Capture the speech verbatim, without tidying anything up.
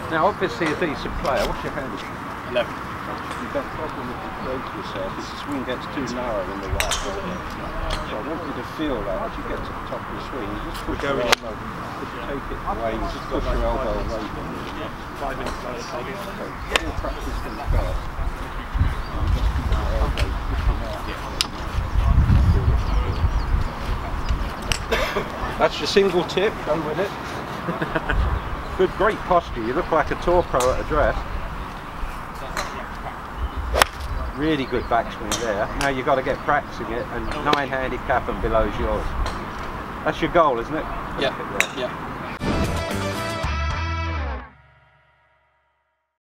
Now, obviously, a decent player. What's your handicap? eleven. You've got a problem if you break yourself, if the swing gets too narrow in the right shoulder. So I want you to feel that as you get to the top of the swing, you just push your elbow, take it away, you just push your elbow away from you. Five minutes later. Okay, we'll practice them first. And just keep your elbow pushing out. That's your single tip, go with it. Good, great posture, you look like a tour pro at a dress. Really good backswing there. Now you've got to get practicing it, and nine handicap and below is yours. That's your goal, isn't it? Yeah, yeah.